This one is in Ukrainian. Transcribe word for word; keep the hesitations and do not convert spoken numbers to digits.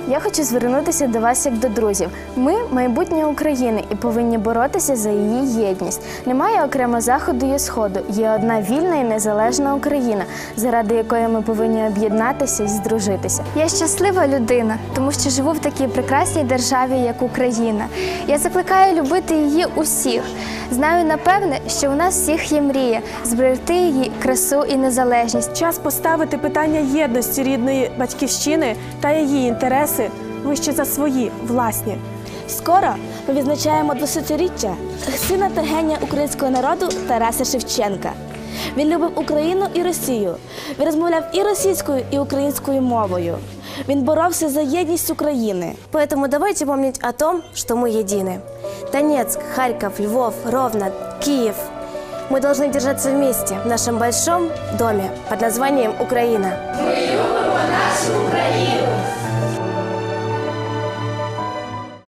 Я хочу звернутися до вас як до друзів. Ми – майбутнє України і повинні боротися за її єдність. Немає окремо Заходу і Сходу. Є одна вільна і незалежна Україна, заради якої ми повинні об'єднатися і здружитися. Я щаслива людина, тому що живу в такій прекрасній державі, як Україна. Я закликаю любити її усіх. Знаю, напевне, що у нас всіх є мрія – зберегти її красу і незалежність. Час поставити питання єдності рідної батьківщини та її інтереси вище за свої, власні. Скоро ми відзначаємо двадцятиріччя сина та генія українського народу Тараса Шевченка. Він любив Україну і Росію. Він розмовляв і російською, і українською мовою. Він боровся за єдність України. Поэтому давайте помнить о том, что мы едины. Донецк, Харьков, Львов, Ровно, Киев. Мы должны держаться вместе в нашем большом доме под названием Украина. Мы любим нашу Украину.